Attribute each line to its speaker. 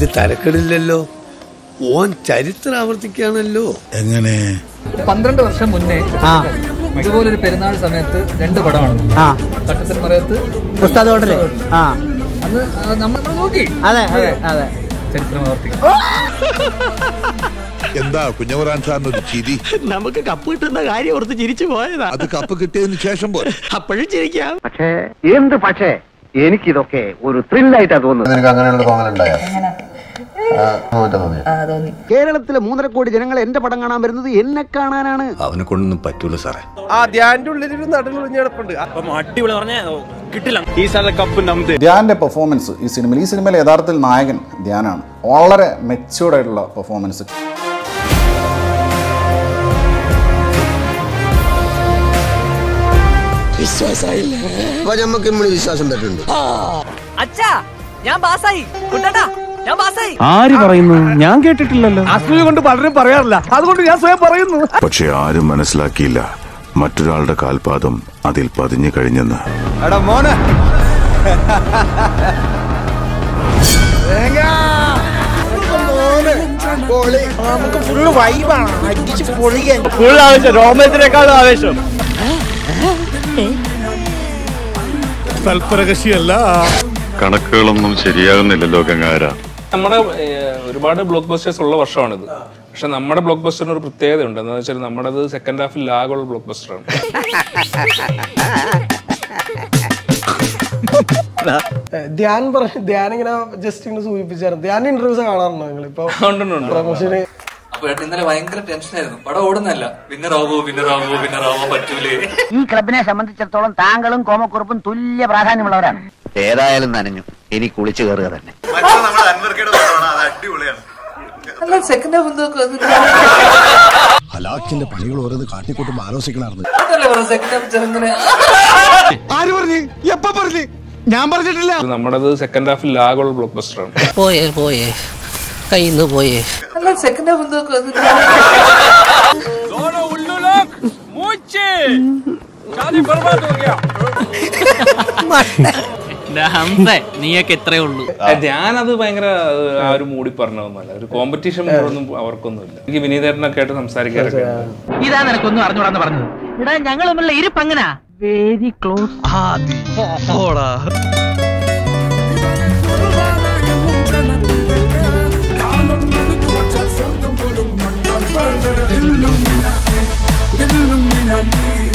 Speaker 1: ഇത് തരക്കെടില്ലല്ലോ, ഓൻ ചരിത്രം ആവർത്തിക്കുകയാണല്ലോ. എങ്ങനെ
Speaker 2: 12 വർഷം മുന്നേ ഇതുപോലൊരു പെരുന്നാൾ സമയത്ത് 2 പടമാണ്. തട്ടത്തിൽ മറയത്ത് ഉസ്താദ് ഹോട്ടല്. അന്ന് നമ്മൾ നോക്കി. അതെ അതെ അതെ, ചരിത്രം ആവർത്തിക്കും.
Speaker 3: എന്താ കുഞ്ഞവറാൻ സാറിന് ഒരു ചിരി?
Speaker 4: നമുക്ക് കപ്പ് കിട്ടുന്ന കാര്യം ഓർത്ത് ചിരിച്ചു പോയതാ.
Speaker 3: അത് കപ്പ് കിട്ടിയതിന് ശേഷം
Speaker 4: അപ്പോഴും ചിരിക്കാം.
Speaker 5: പക്ഷേ എന്ത് പക്ഷേ എനിക്കിതൊക്കെ ഒരു ത്രില്ലായിട്ടാ തോന്നുന്നത്.
Speaker 6: നിനക്ക് അങ്ങനെയുള്ള തോന്നലുണ്ടായോ?
Speaker 5: കേരളത്തിലെ 3.5 കോടി ജനങ്ങൾ എന്റെ പടം കാണാൻ വരുന്നത് എന്നെ കാണാനാണ്.
Speaker 1: അവനെ കൊണ്ടൊന്നും പറ്റൂല സാറേ.
Speaker 6: ധ്യാന്റെ പെർഫോമൻസ് ഈ സിനിമയിലെ യഥാർത്ഥത്തിൽ നായകൻ ധ്യാനാണ്. വളരെ മെച്യൂർഡ് ആയിട്ടുള്ള പെർഫോമൻസ്.
Speaker 1: വിശ്വാസം പറ്റുന്നുണ്ട്.
Speaker 4: ആര് പറയുന്നു? ഞാൻ കേട്ടിട്ടില്ലല്ലോ.
Speaker 2: അസൂയ കൊണ്ട് പലരും പറയാറില്ല, അതുകൊണ്ട് ഞാൻ സ്വയം പറയുന്നു.
Speaker 3: പക്ഷെ ആരും മനസ്സിലാക്കിയില്ല മറ്റൊരാളുടെ കാൽപാദം അതിൽ പതിഞ്ഞു കഴിഞ്ഞെന്ന്.
Speaker 4: രോമത്തിനേക്കാളും ആവേശം.
Speaker 3: തൽപരകശിയല്ല.
Speaker 7: കണക്കുകളൊന്നും ശരിയാകുന്നില്ലല്ലോ ഗംഗാര.
Speaker 8: നമ്മുടെ ഒരുപാട് ബ്ലോക്ക് ബസ്റ്റേഴ്സ് ഉള്ള വർഷമാണിത്. പക്ഷെ നമ്മുടെ ബ്ലോക്ക് ബസ്റ്ററിന് ഒരു പ്രത്യേകത ഉണ്ട്. എന്താണെന്ന് വെച്ചാൽ നമ്മുടേത് സെക്കൻഡ് ഹാഫിൽ ലാഗുള്ള ബ്ലോക്ക് ബസ്റ്ററാണ്.
Speaker 9: ധ്യാൻ ഇങ്ങനെ ജസ്റ്റ് ഇങ്ങനെ സൂചിപ്പിച്ചായിരുന്നു. ധ്യാൻ ഇന്റർവ്യൂസ് കാണാറുണ്ടോ നിങ്ങൾ? ഇപ്പൊ പ്രൊമോഷന്
Speaker 2: ഇന്നലെ ഭയങ്കര ടെൻഷനായിരുന്നു. പടം ഓടുന്നല്ല, വിന്നറാവോ പറ്റൂലേ.
Speaker 5: ഈ ക്ലബിനെ സംബന്ധിച്ചിടത്തോളം താങ്കളും കോമക്കുറുപ്പും തുല്യ പ്രാധാന്യമുള്ളവരാണ്. ഏതായാലും നനഞ്ഞു, ഇനി കുളിച്ചു കയറുക തന്നെ.
Speaker 2: സെക്കൻഡ് ഹാഫ്
Speaker 1: ഹലാക്കിന്റെ പണികൾ ഓരോന്ന് കാട്ടിക്കൂട്ടുമ്പോ ആലോചിക്കണായിരുന്നു.
Speaker 4: ആര് പറഞ്ഞു? എപ്പ പറഞ്ഞു? ഞാൻ പറഞ്ഞിട്ടില്ല.
Speaker 8: നമ്മുടേത് സെക്കൻഡ് ഹാഫിൽ ലാഗുള്ള ബ്ലോക്ക് ബസ്റ്ററാണ്.
Speaker 4: പോയേ കയ്യിന്ന് പോയേ.
Speaker 2: സെക്കൻഡ് ഹാഫ്
Speaker 4: നീയൊക്കെ എത്രയേ ഉള്ളൂ.
Speaker 8: ഞാനത് ഭയങ്കര ആ ഒരു മൂടി പറഞ്ഞതൊന്നുമല്ല. ഒരു കോമ്പറ്റീഷൻ മൂടൊന്നും അവർക്കൊന്നുമില്ല. എനിക്ക് വിനീതേട്ടനൊക്കെ ആയിട്ട് സംസാരിക്കാറൊക്കെ.
Speaker 4: ഇതാ നിനക്കൊന്നും അറിഞ്ഞൂടാന്ന് പറഞ്ഞത്. ഇവിടെ ഞങ്ങൾ തമ്മിലുള്ള ഇരിപ്പ് എങ്ങനാ? Very close.
Speaker 10: Illuminati, Illuminati.